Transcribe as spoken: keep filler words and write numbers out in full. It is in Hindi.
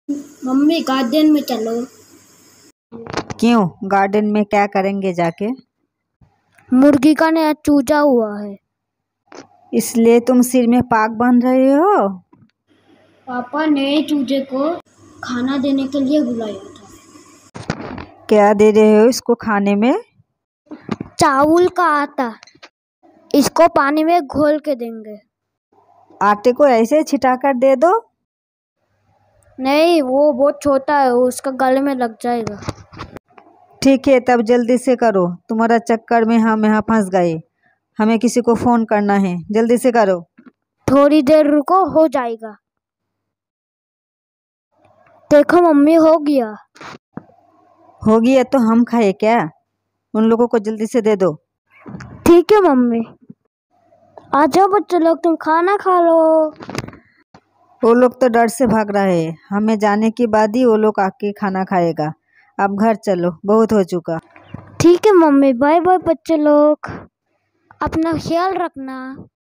मम्मी गार्डन में चलो। क्यों? गार्डन में क्या करेंगे जाके? मुर्गी का नया चूजा हुआ है, इसलिए तुम सिर में पाग बांध रहे हो? पापा ने चूजे को खाना देने के लिए बुलाया था। क्या दे रहे हो इसको खाने में? चावल का आटा, इसको पानी में घोल के देंगे। आटे को ऐसे छिटाकर दे दो। नहीं, वो बहुत छोटा है, उसका गले में लग जाएगा। ठीक है, तब जल्दी से करो, तुम्हारा चक्कर में हम यहाँ फंस गए। हमें किसी को फोन करना है, जल्दी से करो। थोड़ी देर रुको, हो जाएगा। देखो मम्मी, हो गया। हो गया तो हम खाए क्या? उन लोगों को जल्दी से दे दो। ठीक है मम्मी। आ जाओ बच्चे लोग, तुम खाना खा लो। वो लोग तो डर से भाग रहे हैं, हमें जाने के बाद ही वो लोग आके खाना खाएगा। अब घर चलो, बहुत हो चुका। ठीक है मम्मी, बाय बाय बच्चे लोग, अपना ख्याल रखना।